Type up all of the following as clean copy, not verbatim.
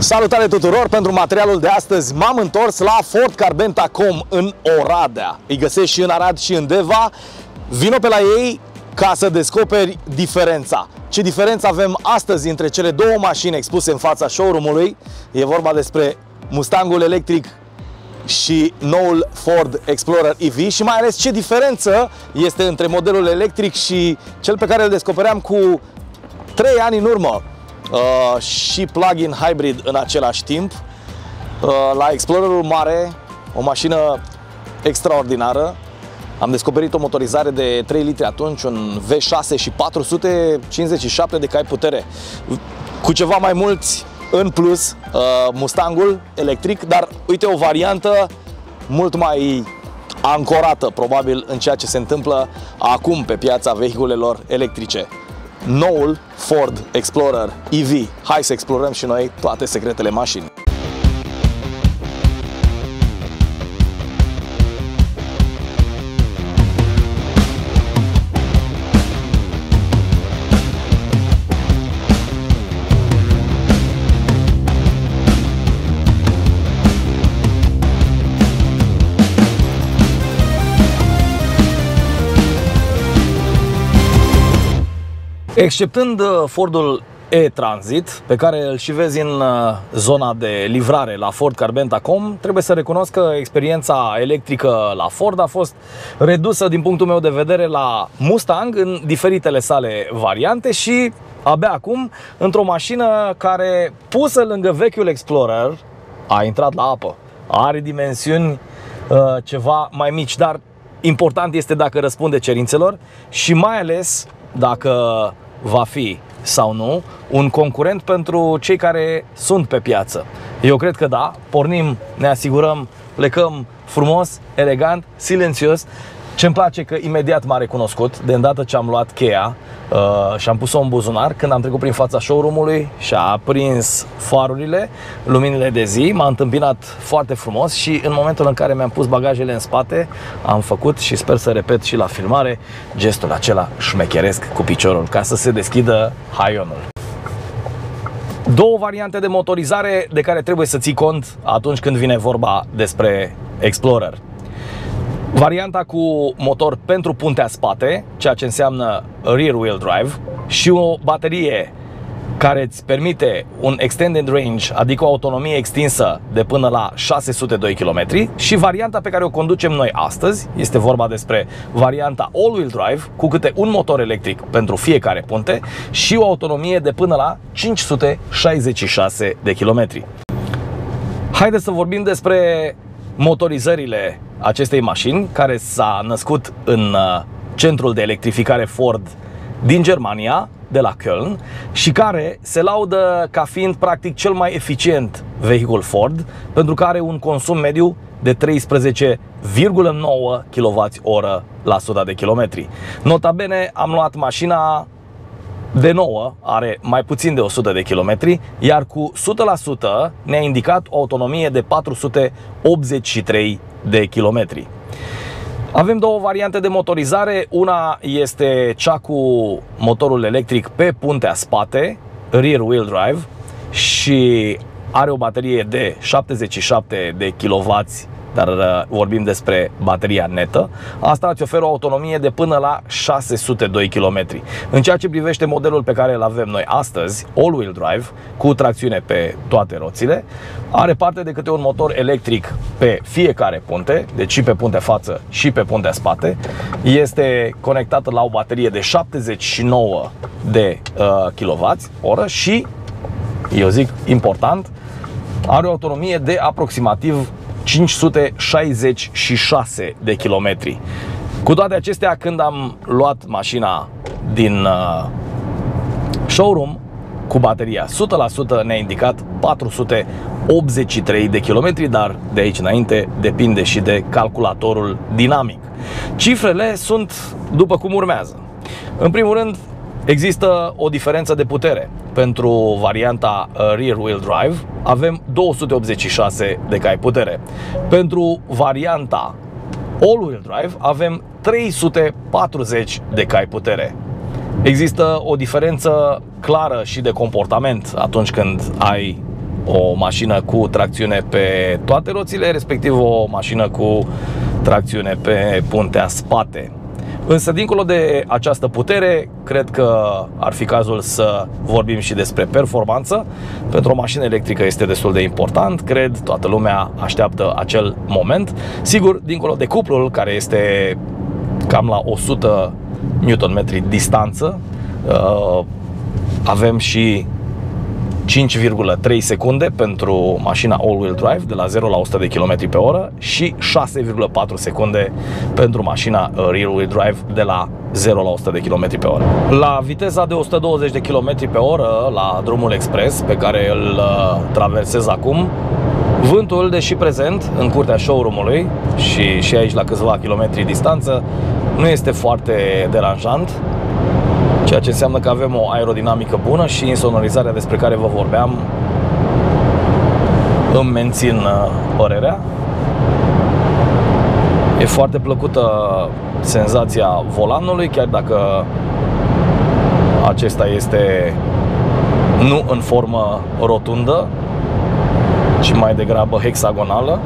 Salutare tuturor! Pentru materialul de astăzi m-am întors la Ford Carbenta.com în Oradea. Îi găsești și în Arad și în Deva. Vino pe la ei ca să descoperi diferența. Ce diferență avem astăzi între cele două mașini expuse în fața showroom-ului? E vorba despre Mustangul electric și noul Ford Explorer EV și mai ales ce diferență este între modelul electric și cel pe care îl descopeream cu 3 ani în urmă. Și plug-in hybrid în același timp. La Explorerul mare, o mașină extraordinară, am descoperit o motorizare de 3 litri atunci, un V6 și 457 de cai putere. Cu ceva mai mulți în plus, Mustangul electric, dar uite o variantă mult mai ancorată probabil în ceea ce se întâmplă acum pe piața vehiculelor electrice. Noul Ford Explorer EV. Hai să explorăm și noi toate secretele mașinii. Exceptând Fordul E-Transit, pe care îl și vezi în zona de livrare la Ford Carbenta.com, trebuie să recunosc că experiența electrică la Ford a fost redusă din punctul meu de vedere la Mustang în diferitele sale variante și abia acum într-o mașină care, pusă lângă vechiul Explorer, a intrat la apă. Are dimensiuni ceva mai mici, dar important este dacă răspunde cerințelor și mai ales dacă va fi sau nu un concurent pentru cei care sunt pe piață. Eu cred că da, pornim, ne asigurăm, plecăm frumos, elegant, silențios. Ce-mi place că imediat m-a recunoscut de îndată ce am luat cheia și am pus-o în buzunar, când am trecut prin fața showroom-ului și a aprins farurile, luminile de zi, m-a întâmpinat foarte frumos și în momentul în care mi-am pus bagajele în spate, am făcut și sper să repet și la filmare gestul acela șmecheresc cu piciorul ca să se deschidă haionul. Două variante de motorizare de care trebuie să ții cont atunci când vine vorba despre Explorer. Varianta cu motor pentru puntea spate, ceea ce înseamnă rear wheel drive, și o baterie care îți permite un extended range, adică o autonomie extinsă de până la 602 km, și varianta pe care o conducem noi astăzi, este vorba despre varianta all-wheel drive, cu câte un motor electric pentru fiecare punte și o autonomie de până la 566 de km. Haideți să vorbim despre motorizările acestei mașini, care s-a născut în centrul de electrificare Ford din Germania, de la Köln, și care se laudă ca fiind practic cel mai eficient vehicul Ford, pentru că are un consum mediu de 13,9 kWh la 100 de kilometri. Nota bene, am luat mașina de nouă, are mai puțin de 100 de kilometri, iar cu 100% ne-a indicat o autonomie de 483 de kilometri. Avem două variante de motorizare, una este cea cu motorul electric pe puntea spate, rear wheel drive, și are o baterie de 77 de kW, dar vorbim despre bateria netă. Asta îți oferă o autonomie de până la 602 km. În ceea ce privește modelul pe care îl avem noi astăzi, all-wheel drive, cu tracțiune pe toate roțile, are parte de câte un motor electric pe fiecare punte, deci și pe puntea față și pe puntea spate. Este conectată la o baterie de 79 de kWh și, eu zic important, are o autonomie de aproximativ 566 de kilometri. Cu toate acestea, când am luat mașina din showroom cu bateria 100%, ne-a indicat 483 de kilometri, dar de aici înainte depinde și de calculatorul dinamic. Cifrele sunt după cum urmează. În primul rând, există o diferență de putere. Pentru varianta rear wheel drive avem 286 de cai putere. Pentru varianta all-wheel drive avem 340 de cai putere. Există o diferență clară și de comportament atunci când ai o mașină cu tracțiune pe toate roțile, respectiv o mașină cu tracțiune pe puntea spate. Însă, dincolo de această putere, cred că ar fi cazul să vorbim și despre performanță. Pentru o mașină electrică este destul de important, cred, toată lumea așteaptă acel moment. Sigur, dincolo de cuplul, care este cam la 100 Nm distanță, avem și 5,3 secunde pentru mașina all-wheel drive de la 0 la 100 de km pe oră și 6,4 secunde pentru mașina rear-wheel drive de la 0 la 100 de km pe oră. La viteza de 120 de km pe oră, la drumul expres pe care îl traversez acum, vântul, deși prezent în curtea showroom-ului și aici la câțiva kilometri distanță, nu este foarte deranjant, ceea ce înseamnă că avem o aerodinamică bună și insonorizarea despre care vă vorbeam îmi mențin părerea. E foarte plăcută senzația volanului, chiar dacă acesta este nu în formă rotundă, ci mai degrabă hexagonală.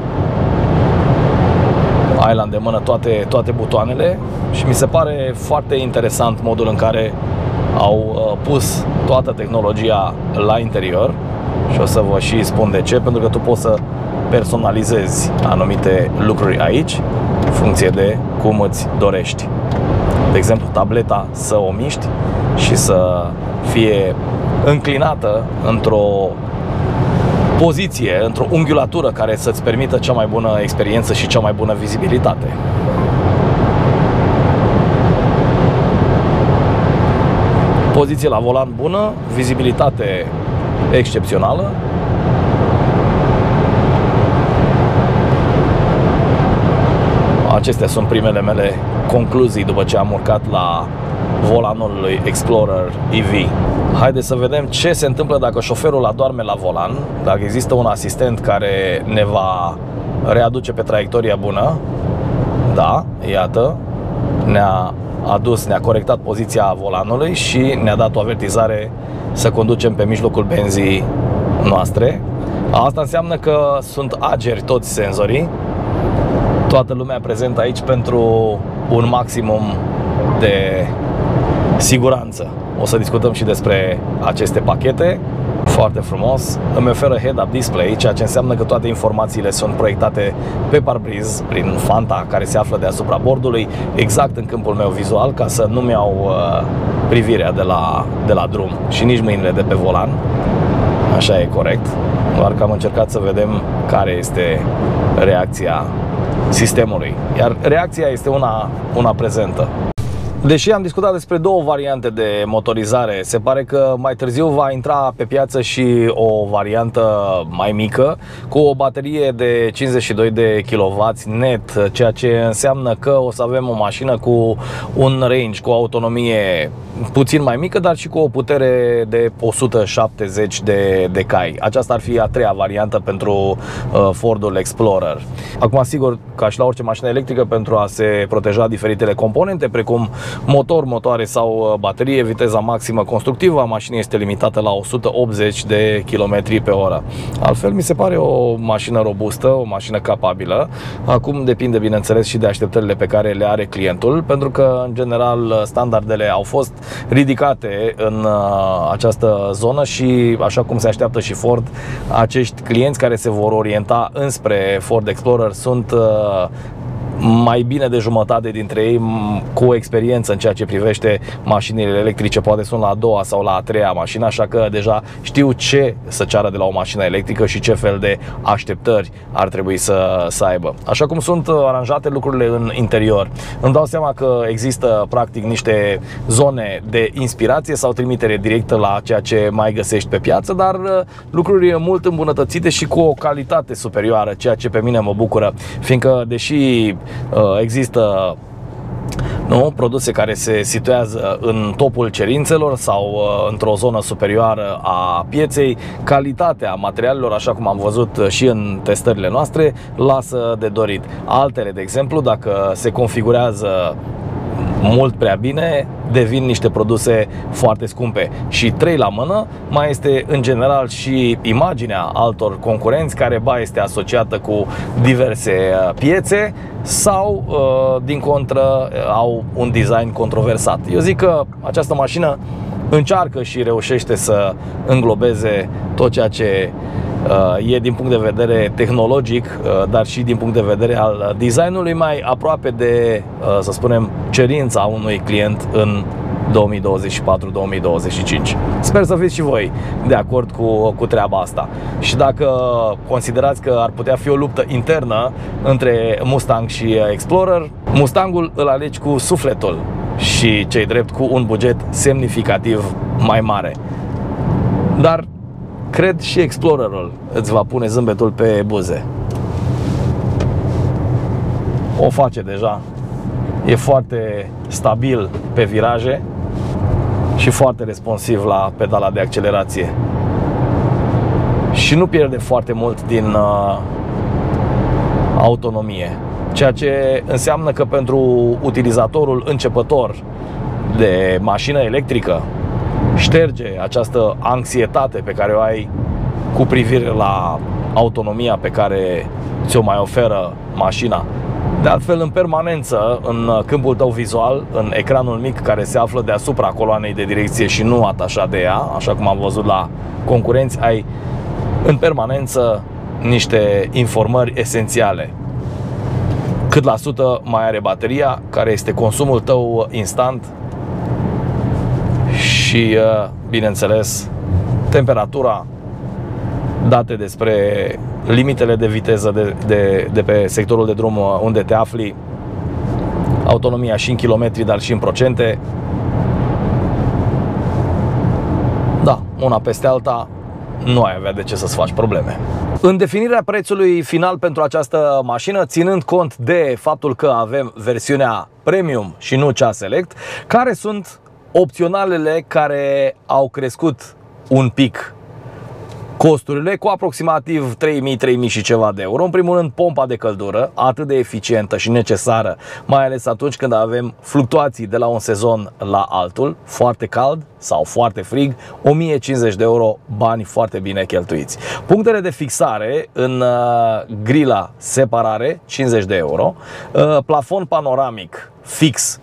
Ai la îndemână toate butoanele și mi se pare foarte interesant modul în care au pus toată tehnologia la interior și o să vă și spun de ce, pentru că tu poți să personalizezi anumite lucruri aici în funcție de cum îți dorești. De exemplu, tableta să o miști și să fie înclinată într-o poziție, într-o unghiulatură care să-ți permită cea mai bună experiență și cea mai bună vizibilitate. Poziție la volan bună, vizibilitate excepțională. Acestea sunt primele mele concluzii după ce am urcat la volanul lui Explorer EV. Haideți să vedem ce se întâmplă dacă șoferul adorme la volan, dacă există un asistent care ne va readuce pe traiectoria bună. Da, iată, ne-a corectat poziția volanului și ne-a dat o avertizare să conducem pe mijlocul benzii noastre. Asta înseamnă că sunt ageri toți senzorii. Toată lumea prezentă aici pentru un maximum de siguranță. O să discutăm și despre aceste pachete. Foarte frumos. Îmi oferă head-up display, ceea ce înseamnă că toate informațiile sunt proiectate pe parbriz prin fanta care se află deasupra bordului, exact în câmpul meu vizual, ca să nu-mi iau privirea de la drum și nici mâinile de pe volan. Așa e corect. Doar că am încercat să vedem care este reacția sistemului. Iar reacția este una prezentă. Deși am discutat despre două variante de motorizare, se pare că mai târziu va intra pe piață și o variantă mai mică, cu o baterie de 52 de kW net, ceea ce înseamnă că o să avem o mașină cu un range, cu o autonomie puțin mai mică, dar și cu o putere de 170 de cai. Aceasta ar fi a treia variantă pentru Fordul Explorer. Acum, sigur, ca și la orice mașină electrică, pentru a se proteja diferitele componente, precum motor, motoare sau baterie, viteza maximă constructivă a mașinii este limitată la 180 de km pe oră. Altfel, mi se pare o mașină robustă, o mașină capabilă. Acum depinde, bineînțeles, și de așteptările pe care le are clientul, pentru că, în general, standardele au fost ridicate în această zonă și, așa cum se așteaptă și Ford, acești clienți care se vor orienta înspre Ford Explorer sunt mai bine de jumătate dintre ei cu o experiență în ceea ce privește mașinile electrice. Poate sunt la a doua sau la a treia mașină, așa că deja știu ce să ceară de la o mașină electrică și ce fel de așteptări ar trebui să aibă. Așa cum sunt aranjate lucrurile în interior, îmi dau seama că există practic niște zone de inspirație sau trimitere directă la ceea ce mai găsești pe piață, dar lucruri mult îmbunătățite și cu o calitate superioară, ceea ce pe mine mă bucură, fiindcă deși există produse care se situează în topul cerințelor sau într-o zonă superioară a pieței, calitatea materialelor, așa cum am văzut și în testările noastre, lasă de dorit. Altele, de exemplu, dacă se configurează mult prea bine, devin niște produse foarte scumpe. Și 3 la mână, mai este în general și imaginea altor concurenți care este asociată cu diverse piețe sau din contră au un design controversat. Eu zic că această mașină încearcă și reușește să înglobeze tot ceea ce e din punct de vedere tehnologic, dar și din punct de vedere al designului mai aproape de, să spunem, cerința unui client în 2024-2025. Sper să fiți și voi de acord cu treaba asta. Și dacă considerați că ar putea fi o luptă internă între Mustang și Explorer, Mustangul îl alegi cu sufletul și cei drept cu un buget semnificativ mai mare. Dar cred și Explorerul îți va pune zâmbetul pe buze. O face deja. E foarte stabil pe viraje și foarte responsiv la pedala de accelerație. Și nu pierde foarte mult din autonomie. Ceea ce înseamnă că pentru utilizatorul începător de mașină electrică șterge această anxietate pe care o ai cu privire la autonomia pe care ți-o mai oferă mașina. De altfel, în permanență, în câmpul tău vizual, în ecranul mic care se află deasupra coloanei de direcție și nu atașat de ea, așa cum am văzut la concurenți, ai în permanență niște informări esențiale. Cât la sută mai are bateria, care este consumul tău instant și, bineînțeles, temperatura, date despre limitele de viteză de pe sectorul de drum unde te afli, autonomia și în kilometri, dar și în procente. Da, una peste alta nu ai avea de ce să-ți faci probleme. În definirea prețului final pentru această mașină, ținând cont de faptul că avem versiunea Premium și nu cea Select, care sunt opționalele care au crescut un pic costurile cu aproximativ 3.000 și ceva de euro. În primul rând, pompa de căldură, atât de eficientă și necesară, mai ales atunci când avem fluctuații de la un sezon la altul, foarte cald sau foarte frig, 1.050 de euro, bani foarte bine cheltuiți. Punctele de fixare în grila separare, 50 de euro, plafon panoramic fix,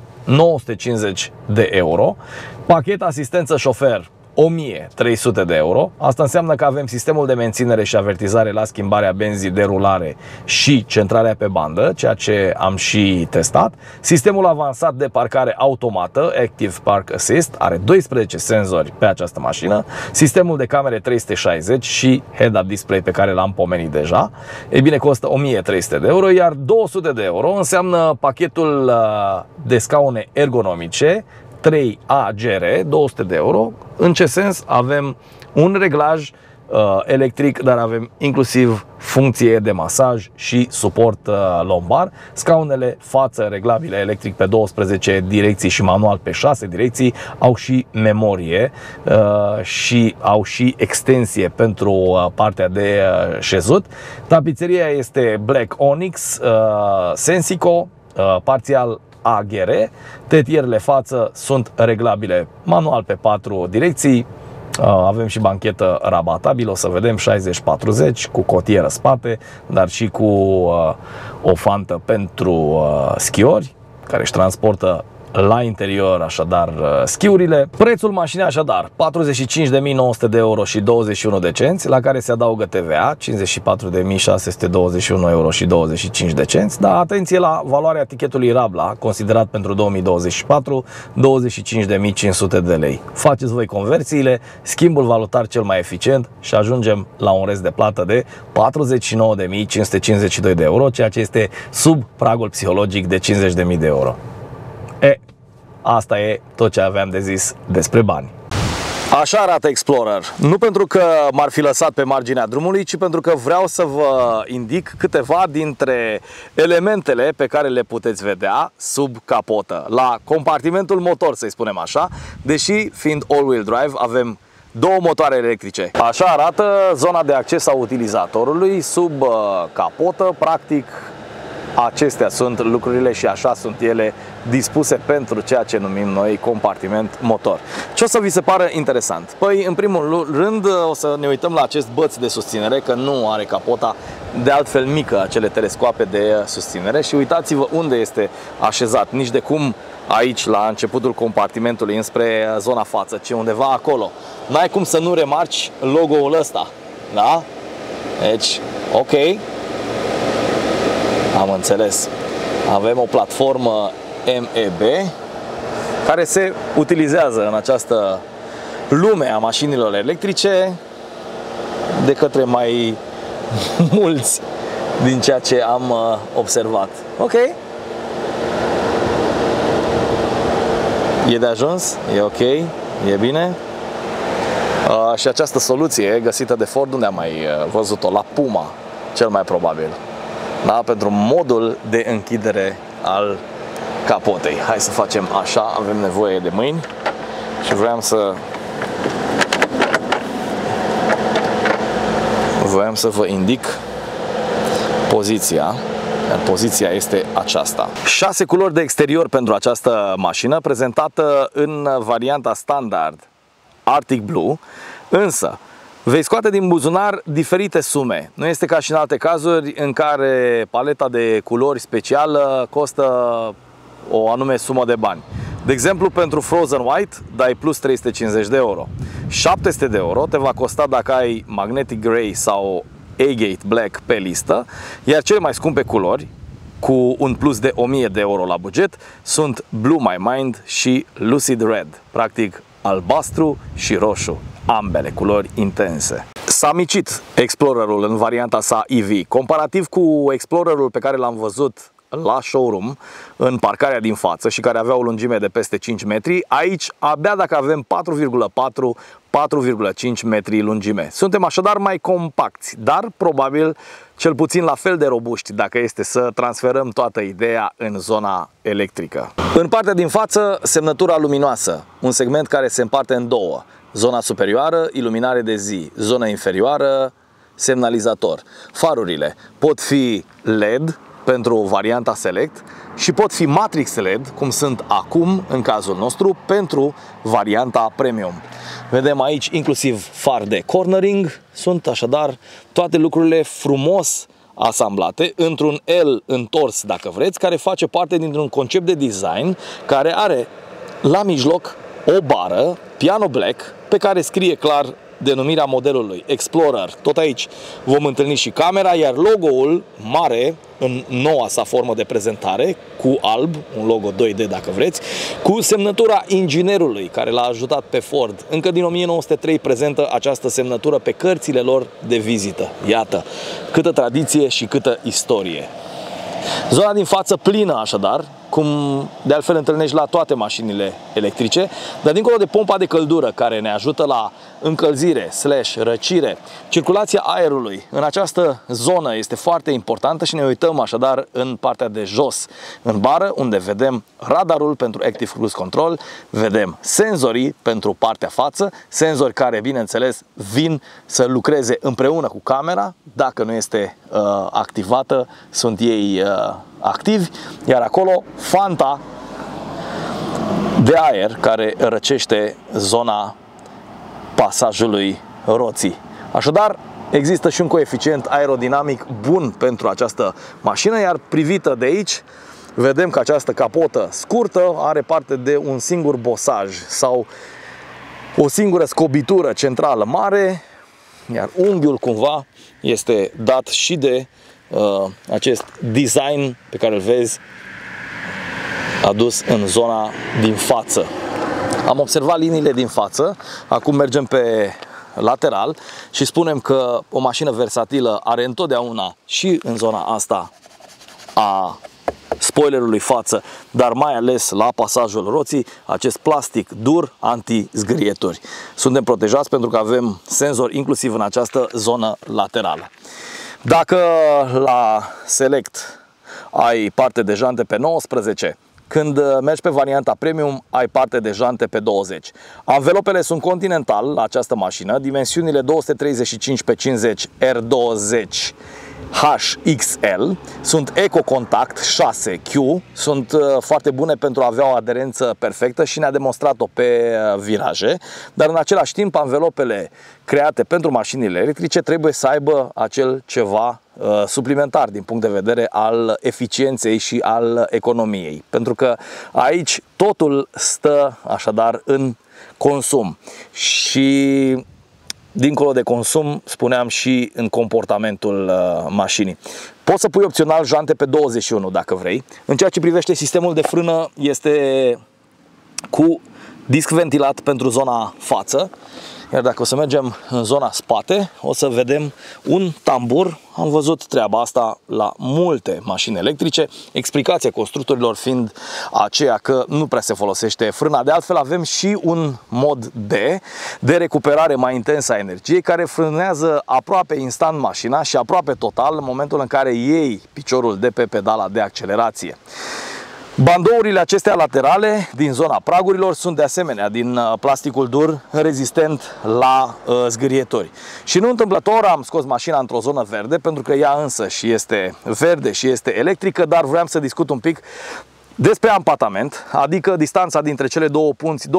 950 de euro, pachet asistență șofer, 1.300 de euro. Asta înseamnă că avem sistemul de menținere și avertizare la schimbarea benzii de rulare și centrarea pe bandă, ceea ce am și testat. Sistemul avansat de parcare automată, Active Park Assist, are 12 senzori pe această mașină, sistemul de camere 360 și head-up display pe care l-am pomenit deja. Ei bine, costă 1.300 de euro, iar 200 de euro înseamnă pachetul de scaune ergonomice 3 AGR, 200 de euro. În ce sens? Avem un reglaj electric, dar avem inclusiv funcție de masaj și suport lombar. Scaunele față reglabile electric pe 12 direcții și manual pe 6 direcții au și memorie și au și extensie pentru partea de șezut. Tapiseria este Black Onyx Sensico, parțial AGR. Tetierele față sunt reglabile manual pe 4 direcții. Avem și banchetă rabatabilă, o să vedem, 60-40 cu cotieră spate, dar și cu o fantă pentru schiori care își transportă la interior, așadar, schiurile. Prețul mașinii, așadar, 45.900 de euro și 21 de cenți, la care se adaugă TVA, 54.621 euro și 25 de cenți. Dar atenție la valoarea tichetului Rabla, considerat pentru 2024, 25.500 de lei. Faceți voi conversiile, schimbul valutar cel mai eficient și ajungem la un rest de plată de 49.552 de euro, ceea ce este sub pragul psihologic de 50.000 de euro. Asta e tot ce aveam de zis despre bani. Așa arată Explorer. Nu pentru că m-ar fi lăsat pe marginea drumului, ci pentru că vreau să vă indic câteva dintre elementele pe care le puteți vedea sub capotă, la compartimentul motor, să-i spunem așa, deși fiind all-wheel drive avem două motoare electrice. Așa arată zona de acces a utilizatorului sub capotă, practic acestea sunt lucrurile și așa sunt ele dispuse pentru ceea ce numim noi compartiment motor. Ce o să vi se pară interesant? Păi, în primul rând, o să ne uităm la acest băț de susținere, că nu are capota de altfel mică, acele telescoape de susținere, și uitați-vă unde este așezat, nici de cum aici la începutul compartimentului înspre zona față, ci undeva acolo. N-ai cum să nu remarci logo-ul ăsta, da? Deci, ok, am înțeles. Avem o platformă MEB care se utilizează în această lume a mașinilor electrice de către mai mulți din ceea ce am observat. Ok. E de ajuns? E ok? E bine? Și această soluție găsită de Ford, unde am mai văzut-o? La Puma, cel mai probabil. Da? Pentru modul de închidere al capotei. Hai să facem așa, avem nevoie de mâini și vreau să vă indic poziția. Iar poziția este aceasta. 6 culori de exterior pentru această mașină, prezentată în varianta standard Arctic Blue, însă vei scoate din buzunar diferite sume. Nu este ca și în alte cazuri în care paleta de culori specială costă o anume sumă de bani. De exemplu, pentru Frozen White dai plus 350 de euro. 700 de euro te va costa dacă ai Magnetic Grey sau Agate Black pe listă, iar cele mai scumpe culori, cu un plus de 1000 de euro la buget, sunt Blue My Mind și Lucid Red, practic albastru și roșu, ambele culori intense. S-a micit Explorerul în varianta sa EV, comparativ cu Explorerul pe care l-am văzut la showroom în parcarea din față și care avea o lungime de peste 5 metri. Aici abia dacă avem 4,5 metri lungime. Suntem așadar mai compacti, dar probabil cel puțin la fel de robuști dacă este să transferăm toată ideea în zona electrică. În partea din față, semnătura luminoasă, un segment care se împarte în două. Zona superioară, iluminare de zi, zona inferioară, semnalizator. Farurile pot fi LED pentru varianta Select și pot fi Matrix LED, cum sunt acum în cazul nostru, pentru varianta Premium. Vedem aici inclusiv far de cornering, sunt așadar toate lucrurile frumos asamblate într-un L întors, dacă vreți, care face parte dintr-un concept de design care are la mijloc o bară piano black pe care scrie clar denumirea modelului Explorer. Tot aici vom întâlni și camera, iar logo-ul mare în noua sa formă de prezentare, cu alb, un logo 2D dacă vreți, cu semnătura inginerului care l-a ajutat pe Ford. Încă din 1903 prezentă această semnătură pe cărțile lor de vizită. Iată, câtă tradiție și câtă istorie. Zona din față plină așadar, cum de altfel întâlnești la toate mașinile electrice, dar dincolo de pompa de căldură care ne ajută la încălzire / răcire, circulația aerului în această zonă este foarte importantă și ne uităm așadar în partea de jos, în bară, unde vedem radarul pentru Active Cruise Control, vedem senzorii pentru partea față, senzori care, bineînțeles, vin să lucreze împreună cu camera. Dacă nu este activată, sunt ei activi, iar acolo fanta de aer care răcește zona pasajului roții. Așadar, există și un coeficient aerodinamic bun pentru această mașină, iar privită de aici, vedem că această capotă scurtă are parte de un singur bosaj sau o singură scobitură centrală mare, iar unghiul cumva este dat și de acest design pe care îl vezi adus în zona din față. Am observat liniile din față, acum mergem pe lateral și spunem că o mașină versatilă are întotdeauna și în zona asta a spoilerului față, dar mai ales la pasajul roții, acest plastic dur anti-zgârieturi. Suntem protejați pentru că avem senzori inclusiv în această zonă laterală. Dacă la Select ai parte de jante pe 19, când mergi pe varianta Premium ai parte de jante pe 20. Anvelopele sunt Continental la această mașină, dimensiunile 235 pe 50 R20 HXL, sunt EcoContact 6Q, sunt foarte bune pentru a avea o aderență perfectă și ne-a demonstrat-o pe viraje, dar în același timp anvelopele create pentru mașinile electrice trebuie să aibă acel ceva suplimentar din punct de vedere al eficienței și al economiei, pentru că aici totul stă așadar în consum și dincolo de consum, spuneam, și în comportamentul mașinii. Poți să pui opțional jante pe 21 dacă vrei. În ceea ce privește sistemul de frână, este cu disc ventilat pentru zona față. Iar dacă o să mergem în zona spate, o să vedem un tambur. Am văzut treaba asta la multe mașini electrice, explicația constructorilor fiind aceea că nu prea se folosește frâna. De altfel avem și un mod D de recuperare mai intensă a energiei, care frânează aproape instant mașina și aproape total în momentul în care iei piciorul de pe pedala de accelerație. Bandourile acestea laterale din zona pragurilor sunt de asemenea din plasticul dur, rezistent la zgârietori. Și nu întâmplător am scos mașina într-o zonă verde, pentru că ea însă și este verde și este electrică, dar vreau să discut un pic despre ampatament, adică distanța dintre cele două punți,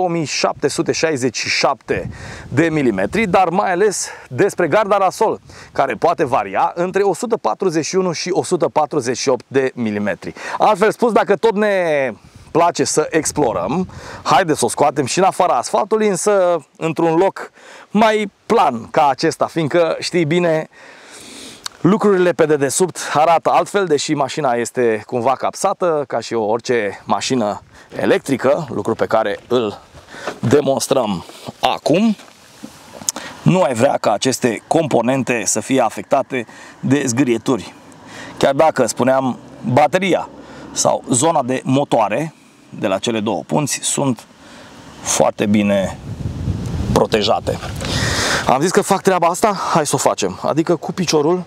2767 de milimetri, dar mai ales despre garda la sol, care poate varia între 141 și 148 de milimetri. Altfel spus, dacă tot ne place să explorăm, haideți să o scoatem și în afara asfaltului, însă într-un loc mai plan ca acesta, fiindcă știi bine, lucrurile pe dedesubt arată altfel, deși mașina este cumva capsată, ca și orice mașină electrică, lucru pe care îl demonstrăm acum. Nu ai vrea ca aceste componente să fie afectate de zgârieturi. Chiar dacă, spuneam, bateria sau zona de motoare de la cele două punți sunt foarte bine protejate. Am zis că fac treaba asta, hai să o facem. Adică cu piciorul,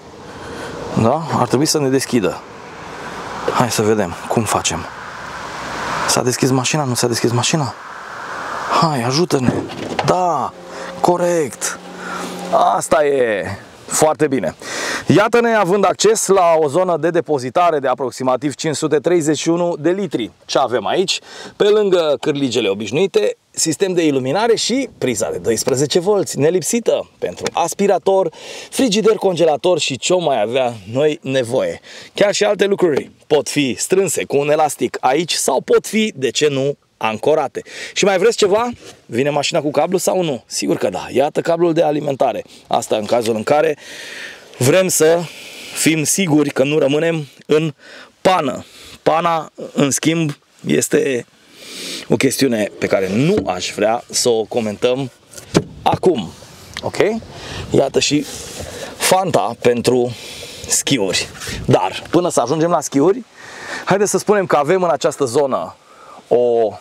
da? Ar trebui să ne deschidă. Hai să vedem cum facem. S-a deschis mașina? Nu s-a deschis mașina? Hai, ajută-ne. Da, corect. Asta e foarte bine. Iată-ne având acces la o zonă de depozitare de aproximativ 531 de litri. Ce avem aici? Pe lângă cârligele obișnuite, sistem de iluminare și priza de 12 V nelipsită pentru aspirator, frigider, congelator și ce mai avea noi nevoie. Chiar și alte lucruri pot fi strânse cu un elastic aici sau pot fi, de ce nu, ancorate. Și mai vreți ceva? Vine mașina cu cablu sau nu? Sigur că da. Iată cablul de alimentare. Asta în cazul în care vrem să fim siguri că nu rămânem în pană. Pana, în schimb, este o chestiune pe care nu aș vrea să o comentăm acum. Ok? Iată și fanta pentru schiuri. Dar până să ajungem la schiuri, haideți să spunem că avem în această zonă o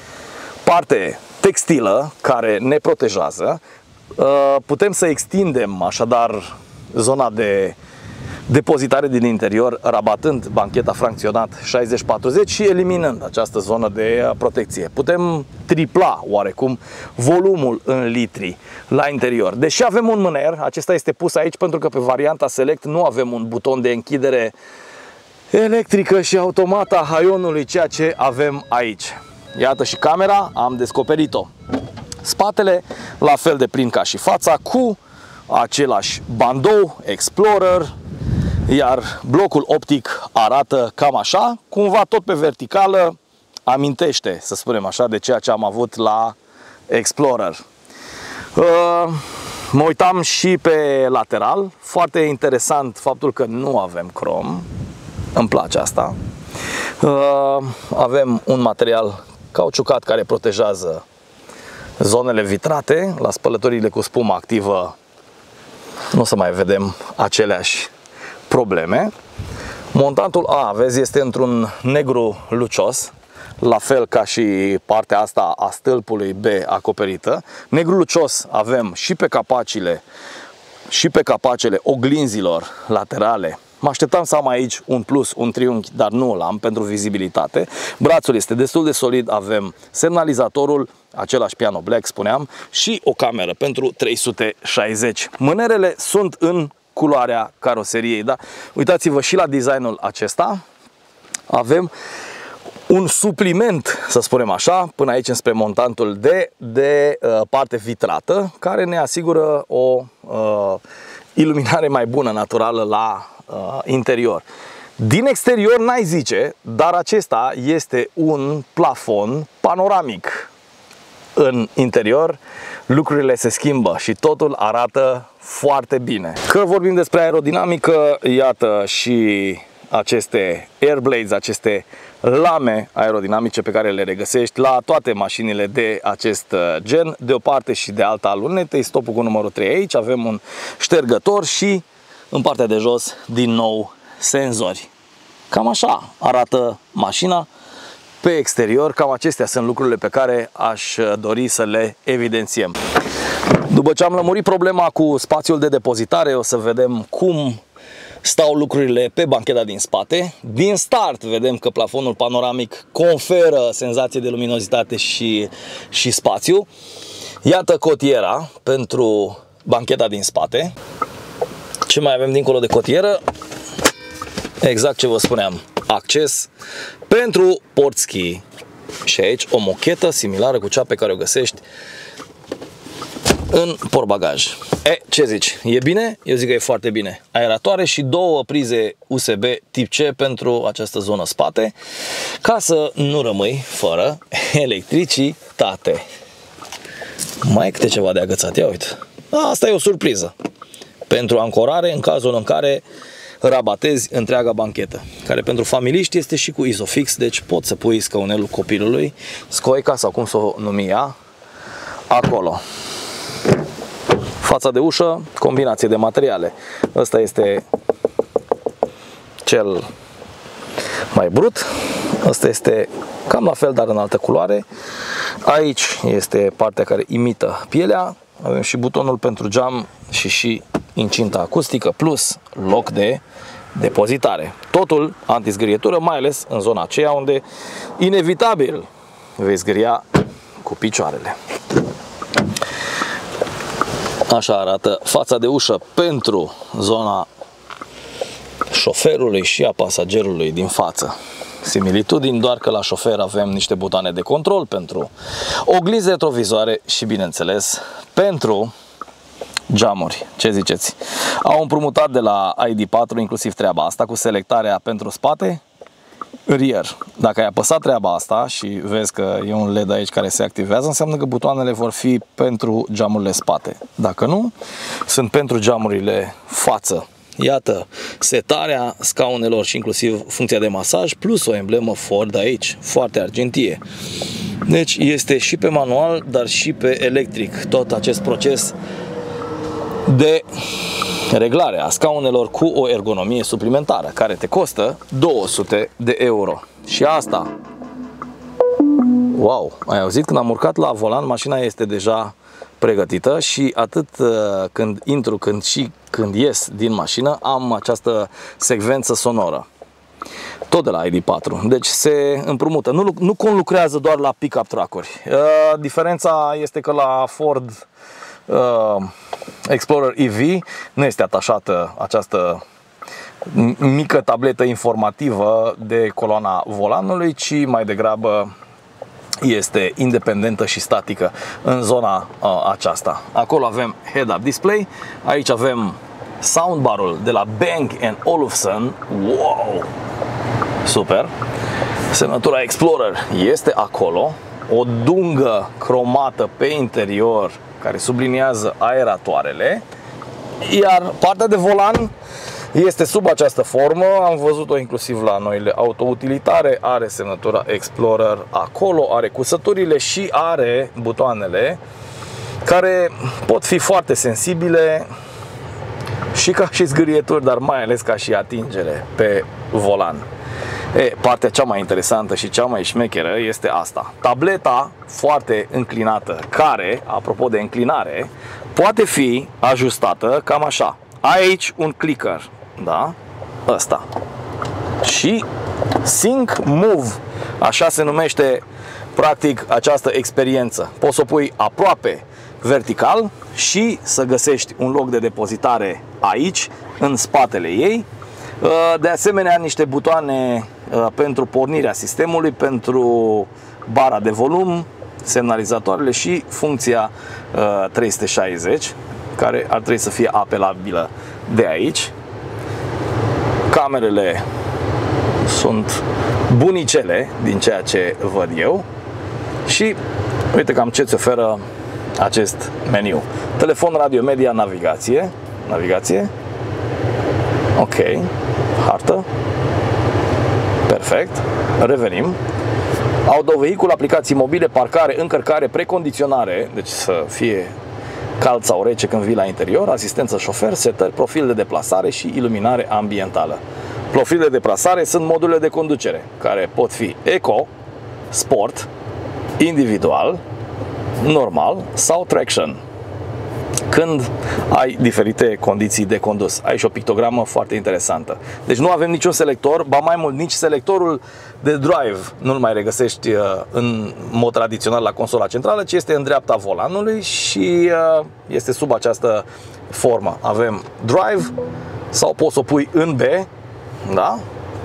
parte textilă care ne protejează. Putem să extindem așadar zona de depozitare din interior, rabatând bancheta fracționat 60-40 și eliminând această zonă de protecție. Putem tripla oarecum volumul în litri la interior. Deși avem un mâner, acesta este pus aici pentru că pe varianta Select nu avem un buton de închidere electrică și automată a haionului, ceea ce avem aici. Iată și camera, am descoperit-o. Spatele la fel de plin ca și fața, cu același bandou Explorer, iar blocul optic arată cam așa, cumva tot pe verticală, amintește, să spunem așa, de ceea ce am avut la Explorer. Mă uitam și pe lateral, foarte interesant faptul că nu avem crom, îmi place asta. Avem un material cauciucat care protejează zonele vitrate. La spălătorile cu spumă activă nu o să mai vedem aceleași probleme. Montantul A, vezi, este într-un negru lucios, la fel ca și partea asta a stâlpului B acoperită. Negru lucios avem și pe capacele oglinzilor laterale. Mă așteptam să am aici un plus, un triunghi, dar nu l-am pentru vizibilitate. Brațul este destul de solid, avem semnalizatorul, același piano black, spuneam, și o cameră pentru 360. Mânerele sunt în culoarea caroseriei. Da? Uitați-vă și la designul acesta. Avem un supliment, să spunem așa, până aici înspre montantul de parte vitrată, care ne asigură o iluminare mai bună, naturală la interior. Din exterior n-ai zice, dar acesta este un plafon panoramic. În interior lucrurile se schimbă și totul arată foarte bine. Că vorbim despre aerodinamică, iată și aceste airblades, aceste lame aerodinamice pe care le regăsești la toate mașinile de acest gen, de o parte și de alta a lunetei. Stopul cu numărul 3 aici, avem un ștergător și în partea de jos din nou senzori. Cam așa arată mașina pe exterior, cam acestea sunt lucrurile pe care aș dori să le evidențiem. După ce am lămurit problema cu spațiul de depozitare, o să vedem cum stau lucrurile pe bancheta din spate. Din start vedem că plafonul panoramic conferă senzație de luminozitate și spațiu. Iată cotiera pentru bancheta din spate. Ce mai avem dincolo de cotieră? Exact ce vă spuneam, acces pentru portschii. Și aici o mochetă similară cu cea pe care o găsești în portbagaj. Ce zici? E bine? Eu zic că e foarte bine. Aeratoare și două prize USB tip C pentru această zonă spate, ca să nu rămâi fără electricitate. Mai e câte ceva de agățat, ia uite. Asta e o surpriză pentru ancorare în cazul în care rabatezi întreaga banchetă, care pentru familiști este și cu Isofix, deci poți să pui scaunelul copilului, scoica sau cum să o numi ea, acolo. Fața de ușă, combinație de materiale. Ăsta este cel mai brut, ăsta este cam la fel, dar în altă culoare. Aici este partea care imită pielea, avem și butonul pentru geam și incinta acustică, plus loc de depozitare. Totul anti-zgârietură, mai ales în zona aceea unde inevitabil vei zgâria cu picioarele. Așa arată fața de ușă pentru zona șoferului și a pasagerului din față. Similitudini, doar că la șofer avem niște butoane de control pentru oglinzi retrovizoare și, bineînțeles, pentru geamuri. Ce ziceți? Au împrumutat de la ID4 inclusiv treaba asta cu selectarea pentru spate, rear. Dacă ai apăsat treaba asta și vezi că e un LED aici care se activează, înseamnă că butoanele vor fi pentru geamurile spate. Dacă nu, sunt pentru geamurile față. Iată, setarea scaunelor și inclusiv funcția de masaj, plus o emblemă Ford aici, foarte argintie. Deci este și pe manual, dar și pe electric tot acest proces de reglare a scaunelor cu o ergonomie suplimentară, care te costă 200 de euro. Și asta, wow, ai auzit? Când am urcat la volan, mașina este deja pregătită și atât când intru, cât și când ies din mașină, am această secvență sonoră. Tot de la ID4. Deci se împrumută. Nu conlucrează doar la pick-up truck-uri. Diferența este că la Ford Explorer EV nu este atașată această mică tabletă informativă de coloana volanului, ci mai degrabă este independentă și statică în zona aceasta. Acolo avem head-up display, aici avem soundbar-ul de la Bang & Olufsen. Wow! Super! Semnătura Explorer este acolo, o dungă cromată pe interior care subliniază aeratoarele, iar partea de volan este sub această formă. Am văzut-o inclusiv la noile autoutilitare. Are semnătura Explorer acolo, are cusăturile și are butoanele care pot fi foarte sensibile și ca și zgârieturi, dar mai ales ca și atingere pe volan. Partea cea mai interesantă și cea mai șmecheră este asta. Tableta foarte înclinată, care, apropo de înclinare, poate fi ajustată cam așa. Aici un clicker, da? Ăsta. Și Sync Move, așa se numește practic această experiență. Poți să o pui aproape vertical și să găsești un loc de depozitare aici, în spatele ei. De asemenea, niște butoane pentru pornirea sistemului, pentru bara de volum, semnalizatoarele și funcția 360, care ar trebui să fie apelabilă de aici. Camerele sunt bunicele din ceea ce văd eu și uite cam ce îți oferă acest meniu. Telefon, radio, media, navigație, ok, hartă, perfect, revenim. Autovehicul, aplicații mobile, parcare, încărcare, precondiționare, deci să fie cald sau rece când vii la interior, asistență șofer, setări, profil de deplasare și iluminare ambientală. Profil de deplasare sunt modurile de conducere, care pot fi Eco, Sport, Individual, Normal sau Traction, când ai diferite condiții de condus. Ai și o pictogramă foarte interesantă. Deci nu avem niciun selector, ba mai mult, nici selectorul de drive nu-l mai regăsești în mod tradițional la consola centrală, ci este în dreapta volanului și este sub această formă. Avem drive sau poți să o pui în B, da?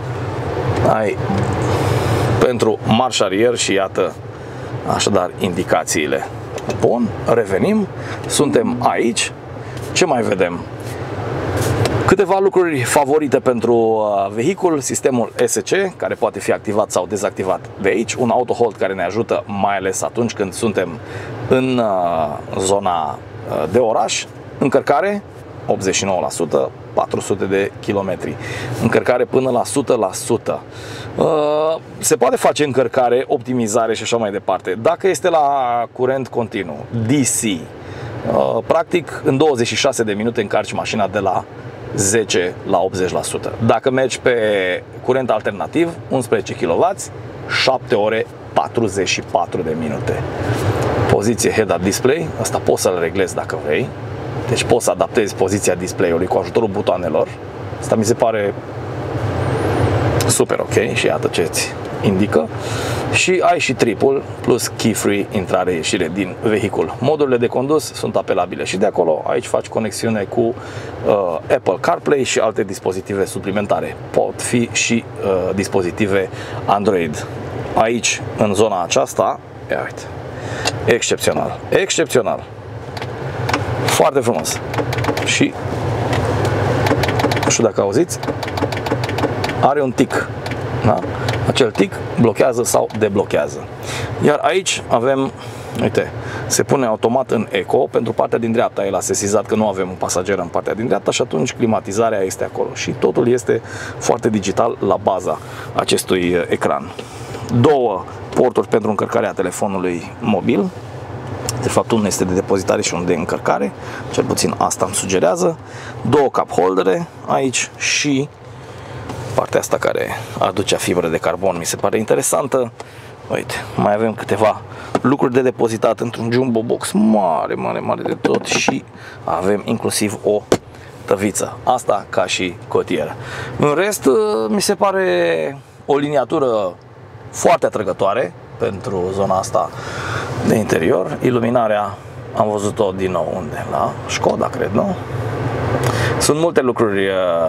Ai pentru marș arier și iată așadar indicațiile. Bun, revenim, suntem aici. Ce mai vedem? Câteva lucruri favorite pentru vehicul, sistemul ESC, care poate fi activat sau dezactivat de aici, un auto hold care ne ajută mai ales atunci când suntem în zona de oraș, încărcare 89%, 400 de kilometri, încărcare până la 100%. Se poate face încărcare, optimizare și așa mai departe. Dacă este la curent continuu, DC, practic în 26 de minute încarci mașina de la 10 la 80%. Dacă mergi pe curent alternativ, 11 kW, 7 ore 44 de minute. Poziție head-up display, asta poți să-l reglezi dacă vrei. Deci poți să adaptezi poziția display-ului cu ajutorul butoanelor. Asta mi se pare super ok și iată ce îți indică. Și ai și tripul plus key-free intrare-ieșire din vehicul. Modurile de condus sunt apelabile și de acolo aici faci conexiune cu Apple CarPlay și alte dispozitive suplimentare. Pot fi și dispozitive Android. Aici, în zona aceasta, ia uite, excepțional, excepțional. Foarte frumos. Și nu știu dacă auziți, are un tic, da? Acel tic blochează sau deblochează. Iar aici avem, uite, se pune automat în Eco. Pentru partea din dreapta el a sesizat că nu avem un pasager în partea din dreapta și atunci climatizarea este acolo. Și totul este foarte digital la baza acestui ecran. Două porturi pentru încărcarea telefonului mobil. De fapt, unul este de depozitare și unul de încărcare, cel puțin asta îmi sugerează. Două cup holdere aici și partea asta care aduce fibră de carbon mi se pare interesantă. Uite, mai avem câteva lucruri de depozitat într-un jumbo box mare, mare, mare de tot și avem inclusiv o tăviță. Asta ca și cotieră. În rest, mi se pare o liniatură foarte atrăgătoare pentru zona asta de interior. Iluminarea am văzut-o din nou unde? La Skoda, cred, nu? Sunt multe lucruri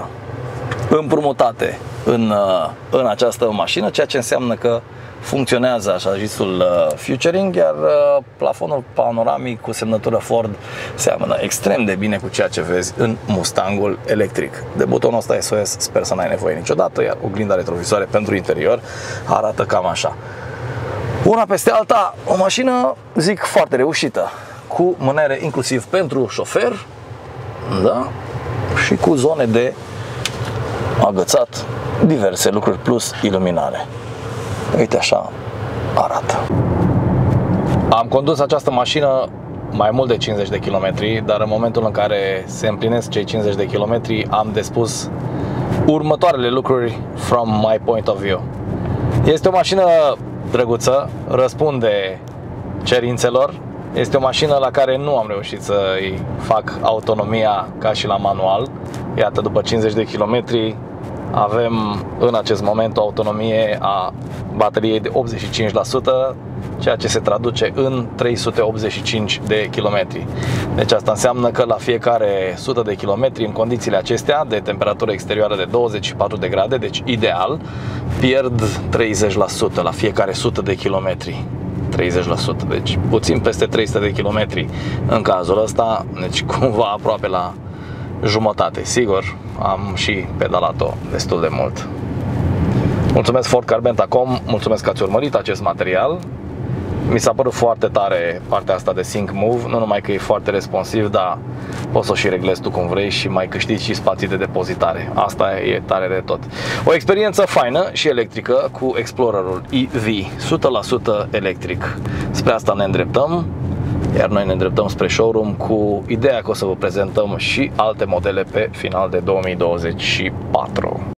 împrumutate în această mașină, ceea ce înseamnă că funcționează așa zisul featuring, iar plafonul panoramic cu semnătură Ford seamănă extrem de bine cu ceea ce vezi în Mustangul electric. De butonul ăsta SOS sper să n-ai nevoie niciodată, iar oglinda retrovizoare pentru interior arată cam așa. Una peste alta, o mașină, zic, foarte reușită, cu mânere inclusiv pentru șofer, da? Și cu zone de agățat, diverse lucruri plus iluminare. Uite așa arată. Am condus această mașină mai mult de 50 de km, dar în momentul în care se împlinesc cei 50 de km am de spus următoarele lucruri from my point of view. Este o mașină drăguță, răspunde cerințelor. Este o mașină la care nu am reușit să-i fac autonomia ca și la manual. Iată, după 50 de km avem în acest moment o autonomie a bateriei de 85%, ceea ce se traduce în 385 de kilometri. Deci asta înseamnă că la fiecare 100 de kilometri, în condițiile acestea de temperatură exterioară de 24 de grade, deci ideal, pierd 30% la fiecare 100 de kilometri. 30%, deci puțin peste 300 de kilometri în cazul ăsta, deci cumva aproape la jumătate. Sigur, am și pedalat-o destul de mult. Mulțumesc Ford Carbenta.com, mulțumesc că ați urmărit acest material. Mi s-a părut foarte tare partea asta de Sync Move, nu numai că e foarte responsiv, dar poți să o și reglezi tu cum vrei și mai câștigi și spații de depozitare. Asta e tare de tot. O experiență faină și electrică cu Explorerul EV, 100% electric. Spre asta ne îndreptăm, iar noi ne îndreptăm spre showroom cu ideea că o să vă prezentăm și alte modele pe final de 2024.